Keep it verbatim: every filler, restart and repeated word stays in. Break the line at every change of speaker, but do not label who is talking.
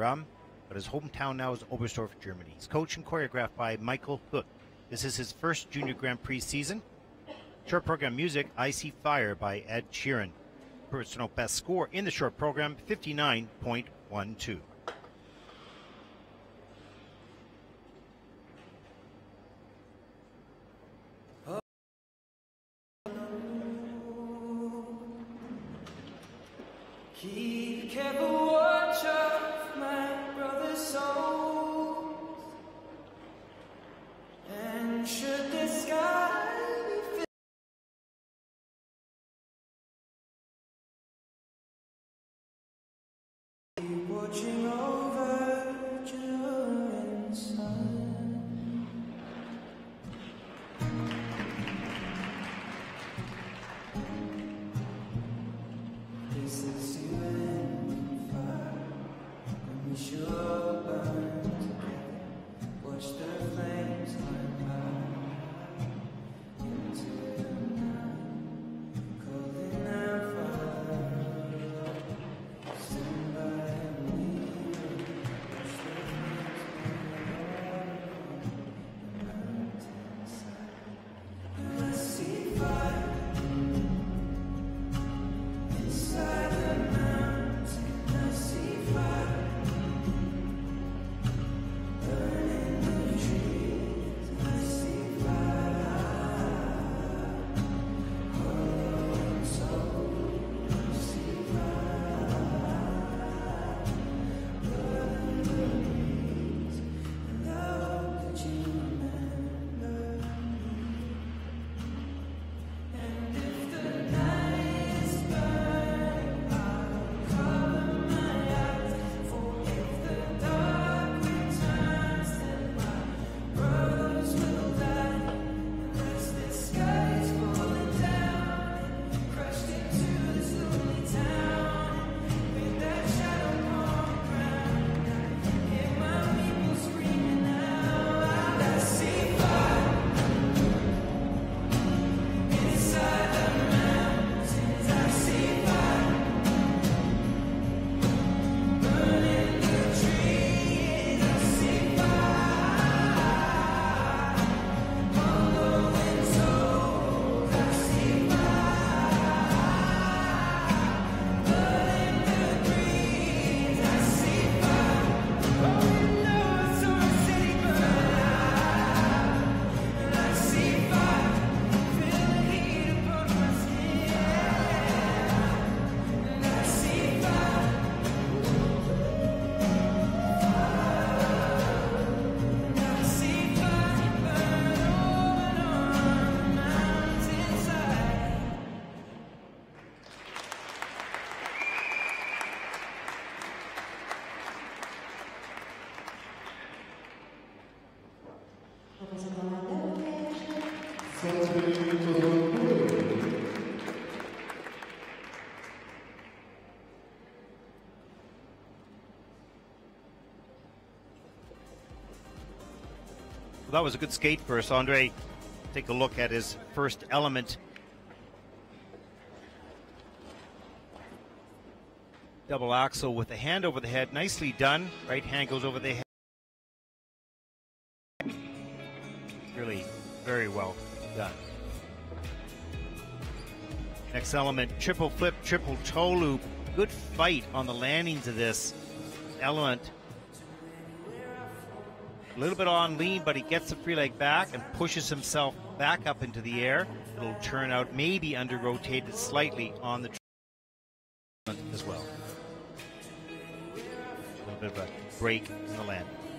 Bram, but his hometown now is Oberstdorf, Germany. He's coached and choreographed by Michael Hook. This is his first Junior Grand Prix season. Short program music, I See Fire by Ed Sheeran. Personal best score in the short program, fifty-nine point one two.
Keep careful watch of my brother's souls, and should the sky be filled, watching over during sun. This is you and fire, and we sure burn together. Watch the flames climb high into the night, calling out fire. Stand by me, watch the flames climb the mountainside. I see fire inside the mountain. I see fire burning the trees. I see fire hollow soul. I see fire burning the breeze, and I hope that you remember me. And if the night is burning, I'll cover my eyes. For if the dark returns, then my brothers will die. Unless the sky is falling down, crushed into this lonely town. With that shadow on the ground, I hear my people screaming out. I see fire inside the mountains. I see fire burning the trees. I see fire hollowing souls. I see fire burning the breeze. I see fire rolling north to a city burning out. And I see fire feel the heat upon my skin. And I see fire, and I see fire burn over on the mountainside.
Well, that was a good skate for Sondre. Take a look at his first element. Double axel with the hand over the head. Nicely done. Right hand goes over the head. Really very well done. Next element, triple flip, triple toe loop. Good fight on the landings of this element. A little bit on lean, but he gets the free leg back and pushes himself back up into the air. It'll turn out maybe under rotated slightly on the as well. A little bit of a break in the land.